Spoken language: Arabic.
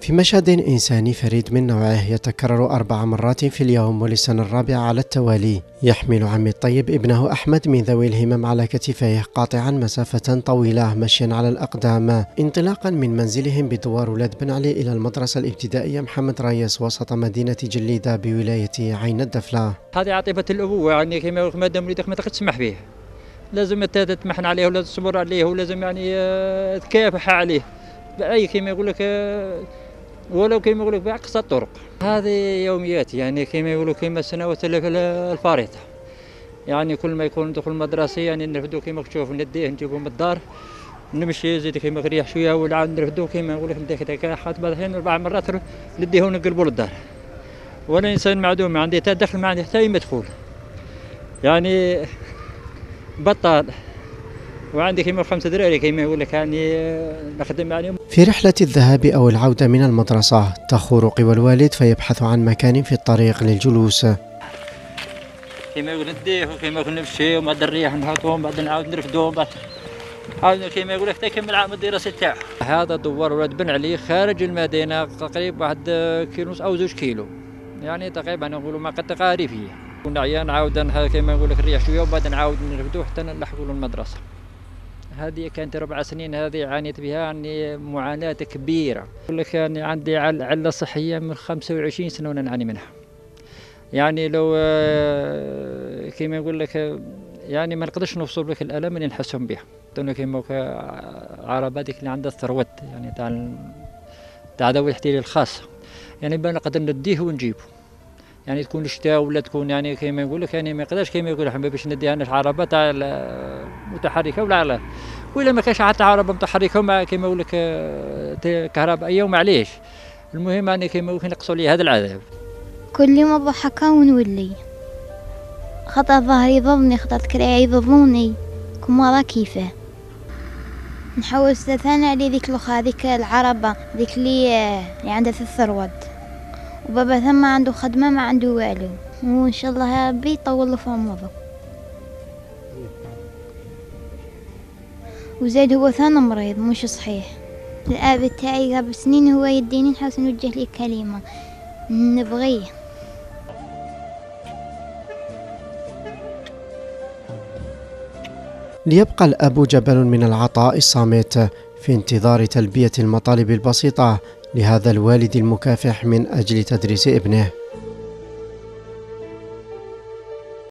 في مشهد إنساني فريد من نوعه يتكرر 4 مرات في اليوم وللسنة الرابعة على التوالي، يحمل عمي الطيب ابنه أحمد من ذوي الهمم على كتفيه قاطعا مسافة طويلة مشيا على الأقدام انطلاقا من منزلهم بدوار ولاد بن علي إلى المدرسة الابتدائية محمد ريس وسط مدينة جليدة بولاية عين الدفلة. هذه عاطفة الأبوة، يعني كما ما دام وليدك ما تقدر تسمح به، لازم تتمحن عليه ولا تصبر عليه ولازم يعني تكافح عليه بأي كما يقول لك، ولو كما يقول لك بأقصى الطرق. هذه يوميات يعني كما يقولوا كما السنوات الفارطة، يعني كل ما يكون دخول مدرسي يعني نرفدو كما تشوف نديه نجيبو من الدار نمشي زيد كما نريح شويه ولا نرفدو كما نقول لك نديك حاط بعضين 4 مرات نديه ونقلبوا للدار. ولا انسان معدوم، ما عندي حتى دخل، ما عندي حتى اي مدخول، يعني بطال. وعندي كيما 5 دراري كيما يقول لك يعني نخدم عليهم. في رحلة الذهاب أو العودة من المدرسة تخور قوى الوالد فيبحث عن مكان في الطريق للجلوس. كيما يقول نديه وكيما يقول نمشي وبعد نريح نهبطهم بعد نعاود نرفدهم بعد عاود كيما يقول لك تكمل العام الدراسي تاعو. هذا دوار ولاد بن علي خارج المدينة تقريبا 1 كيلو أو 2 كيلو، يعني تقريبا نقولوا ما قد تقاريفية. كنا عيان عاودا كيما نقول لك نريح شوية وبعد نعاود نرفدوه حتى نلحقوا للمدرسة. هذه كانت 4 سنين هذه عانيت بها، يعني معاناة كبيرة. يقول لك يعني عندي علة صحية من 25 سنة وانا نعاني منها. يعني لو كيما يقول لك يعني ما نقدرش نوصل لك الآلام اللي نحسهم بها. كيما عربة ديك اللي عندها الثروات يعني تاع ذوي الاحتياج الخاصة، يعني نقدر نديه ونجيبه. يعني تكون شتاء ولا تكون يعني كيما يقول لك يعني ما يقدرش كيما يقول احنا باش نديها لنا عربه تاع متحركه ولا ما كاش حتى عربه متحركه مع كيما يقول لك كهربائيه ومعليش. المهم يعني كيما يقول نقصوا لي هذا العذاب. كل ما ضحكا ونولي خطا ظهري ضمني خطا كراعي ضموني كما كيفه. نحاول استثنى على ذيك هذيك العربه ذيك اللي عندها في الثروات، وبابا ثم عنده خدمة ما عنده والو، وإن شاء الله يا ربي يطول له في عمره. وزيد هو ثاني مريض مش صحيح. الأب تاعي قبل سنين هو يديني نحاول نوجه لي كلمة نبغيه. ليبقى الأب جبل من العطاء الصامت في انتظار تلبية المطالب البسيطة لهذا الوالد المكافح من أجل تدريس ابنه.